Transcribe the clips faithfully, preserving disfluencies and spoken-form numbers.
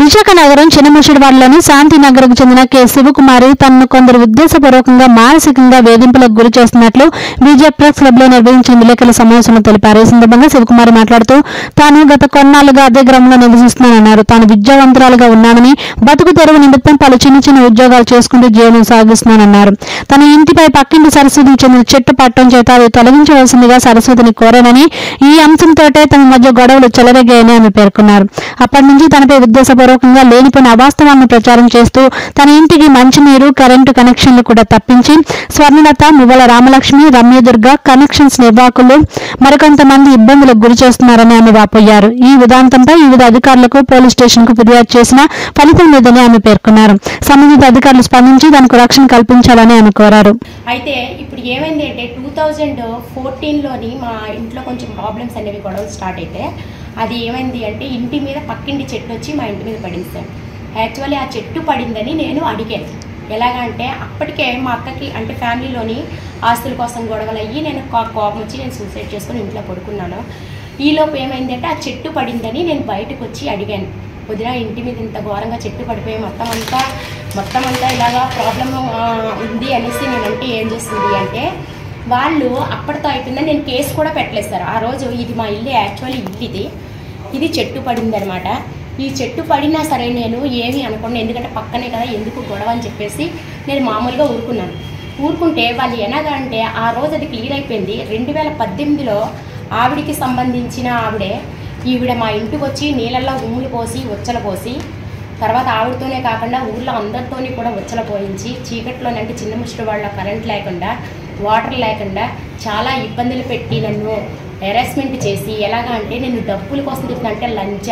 విశాఖ నగరం చిన్నముషిడివాడలోని శాంతినగర్కు చెందిన కె శివకుమారి తనను కొందరు ఉద్దేశపూర్వకంగా మానసికంగా వేధింపులకు గురి చేస్తున్నట్లు బీజేపీ ప్రెస్ క్లబ్ లో నిర్వహించిన విలేకరుల సమావేశంలో తెలిపారు. ఈ సందర్భంగా శివకుమారి మాట్లాడుతూ తాను గత కొన్నాళ్లుగా అదే గ్రామంలో నివసిస్తున్నానన్నారు. తాను విద్యావంతురాలుగా ఉన్నానని, బతుకు తెరువు నిమిత్తం పలు చిన్న చిన్న ఉద్యోగాలు చేసుకుంటూ జీవనం సాగిస్తున్నానన్నారు. తన ఇంటిపై పక్కింటి సరస్వతికి చెందిన చెట్టు పట్టడం చేత అది తొలగించవలసిందిగా సరస్వతిని కోరానని, ఈ అంశంతోటే తమ మధ్య గొడవలు చెలరేగాయని ఆమె పేర్కొన్నారు. అప్పటి నుంచి తనపై ఉద్దేశపూర్వకంగా లేనిపోయిన అవాస్తవాలను ప్రచారం చేస్తూ తన ఇంటికి మంచినీరు, కరెంటు కనెక్షన్లు కూడా తప్పించి స్వర్ణలత, మువ్వల రామలక్ష్మి, రమ్యదుర్గ కనెక్షన్స్ నిర్వాహకులు మరికొంతమంది ఇబ్బందులకు గురి చేస్తున్నారని ఆమె వాపోయారు. ఈ ఉదాంతంపై వివిధ అధికారులకు, పోలీస్ స్టేషన్ కు ఫిర్యాదు చేసినా ఫలితం లేదని ఆమె పేర్కొన్నారు. సంబంధిత అధికారులు స్పందించి దానికి రక్షణ కల్పించాలని ఆమె కోరారు. అయితే ఇప్పుడు ఏమైంది అంటే టూ థౌజండ్ ఫోర్టీన్ లోని మా ఇంట్లో కొంచెం ప్రాబ్లమ్స్ అనేవి గొడవలు స్టార్ట్ అయితే అది ఏమైంది అంటే ఇంటి మీద పక్కింటి చెట్టు వచ్చి మా ఇంటి మీద పడింది సార్. యాక్చువల్లీ ఆ చెట్టు పడిందని నేను అడిగాను. ఎలాగంటే అప్పటికే మా అక్కకి అంటే ఫ్యామిలీలోని ఆస్తుల కోసం గొడవలు అయ్యి నేను కోపం వచ్చి నేను సూసైడ్ చేసుకుని ఇంట్లో పడుకున్నాను. ఈలోపు ఏమైందంటే ఆ చెట్టు పడిందని నేను బయటకు వచ్చి అడిగాను. వదిన ఇంటి మీద ఇంత ఘోరంగా చెట్టు పడిపోయి మొత్తం అంతా మొత్తం అంతా ఇలాగా ప్రాబ్లం ఉంది అనేసి నేనంటే ఏం చేస్తుంది అంటే వాళ్ళు అప్పటితో అయిపోయిందని నేను కేసు కూడా పెట్టలేదు సార్. ఆ రోజు ఇది మా ఇల్లు, యాక్చువల్లీ ఇల్లు ఇది ఇది చెట్టు పడింది అనమాట. ఈ చెట్టు పడినా సరే నేను ఏమీ అనుకోండి, ఎందుకంటే పక్కనే కదా ఎందుకు గొడవ అని చెప్పేసి నేను మామూలుగా ఊరుకున్నాను. ఊరుకుంటే వాళ్ళు ఎలాగంటే ఆ రోజు అది క్లియర్ అయిపోయింది. రెండు వేల పద్దెనిమిదిలో ఆవిడికి సంబంధించిన ఆవిడే ఈవిడ మా ఇంటికి వచ్చి నీళ్ళల్లో ఉమ్ములు పోసి ఉచ్చల పోసి తర్వాత ఆవిడతోనే కాకుండా ఊళ్ళో అందరితోని కూడా ఉచ్చల పోయించి చీకట్లోనంటే చిన్న ముష్టి వాళ్ళ కరెంట్ లేకుండా, వాటర్ లేకుండా చాలా ఇబ్బందులు పెట్టి నన్ను హెరాస్మెంట్ చేసి ఎలాగా అంటే నేను డబ్బుల కోసం చెప్తుంటే లంచ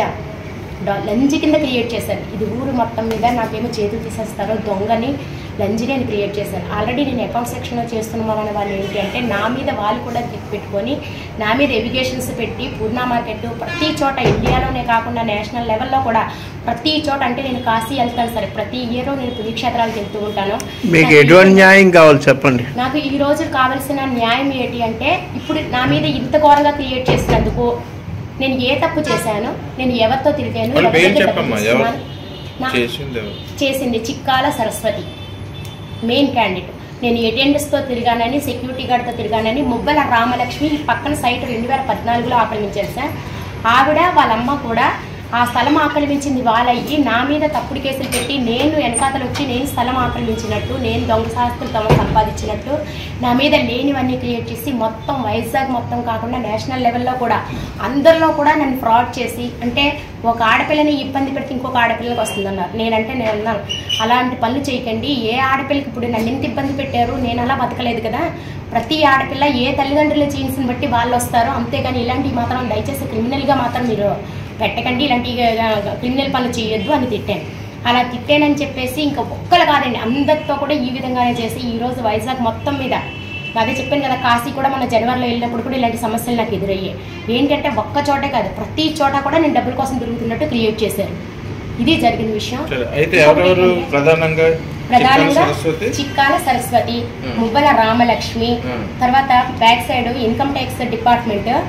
లంచ్ కింద క్రియేట్ చేశాను. ఇది ఊరు మొత్తం మీద నాకేమో చేతులు తీసేస్తారో దొంగని లంచి నేను క్రియేట్ చేశాను. ఆల్రెడీ నేను అకౌంట్ సెక్షన్లో చేస్తున్నామని వాళ్ళు ఏంటి అంటే నా మీద వాళ్ళు కూడా పెట్టుకొని నా మీద ఎడ్యుకేషన్స్ పెట్టి పూర్ణ మార్కెట్ ప్రతి చోట ఇండియాలోనే కాకుండా నేషనల్ లెవెల్లో కూడా ప్రతి చోట అంటే నేను కాశీ వెళ్తాను సరే, ప్రతి ఇయర్ నేను పుణ్యక్షేత్రాలకు వెళ్తూ ఉంటాను. మీకు ఎటువంటి న్యాయం కావాలి చెప్పండి. నాకు ఈ రోజు కావాల్సిన న్యాయం ఏంటి అంటే ఇప్పుడు నా మీద ఇంత ఘోరంగా క్రియేట్ చేసినందుకు నేను ఏ తప్పు చేశాను, నేను ఎవరితో తిరిగాను, చేసింది చిక్కాల సరస్వతి మెయిన్ క్యాండిడేట్. నేను అటెండెన్స్తో తిరిగానని, సెక్యూరిటీ గార్డ్తో తిరిగానని, మువ్వల రామలక్ష్మి పక్కన సైట్ రెండు వేల పద్నాలుగులో ఆక్రమించారు సార్. ఆవిడ వాళ్ళమ్మ కూడా ఆ స్థలం ఆక్రమించింది వాళ్ళయ్యి నా మీద తప్పుడు కేసులు పెట్టి నేను వెనకాతలు వచ్చి నేను స్థలం ఆక్రమించినట్టు, నేను దొంగ శాస్త్రం తమ సంపాదించినట్టు నా మీద లేనివన్నీ క్రియేట్ చేసి మొత్తం వైజాగ్ మొత్తం కాకుండా నేషనల్ లెవెల్లో కూడా అందరిలో కూడా నన్ను ఫ్రాడ్ చేసి అంటే ఒక ఆడపిల్లని ఇబ్బంది పెడితే ఇంకొక ఆడపిల్లకి వస్తుందన్నారు. నేనంటే నేను అన్నాను అలాంటి పనులు చేయకండి. ఏ ఆడపిల్లకి ఇప్పుడు నన్ను ఎంత ఇబ్బంది పెట్టారు, నేను అలా బతకలేదు కదా. ప్రతి ఆడపిల్ల ఏ తల్లిదండ్రుల జీన్స్ని బట్టి వాళ్ళు వస్తారో, అంతేగాని ఇలాంటివి మాత్రం దయచేసి క్రిమినల్గా మాత్రం మీరు పెట్టకండి, ఇలాంటి క్రిమినల్ పనులు చేయొద్దు అని తిట్టాను. అలా తిట్టానని చెప్పేసి ఇంకా ఒక్కలు కాదండి అందరితో కూడా ఈ విధంగానే చేసి ఈరోజు వైజాగ్ మొత్తం మీద అదే చెప్పాను కదా, కాశీ కూడా మన జనవరిలో వెళ్ళినప్పుడు కూడా ఇలాంటి సమస్యలు నాకు ఎదురయ్యాయి. ఏంటంటే ఒక్క చోటే కాదు ప్రతి చోట కూడా నేను డబ్బుల కోసం తిరుగుతున్నట్టు క్రియేట్ చేశారు. ఇది జరిగిన విషయం. ప్రధానంగా చిక్కాల సరస్వతి, మువ్వల రామలక్ష్మి, తర్వాత back side income tax department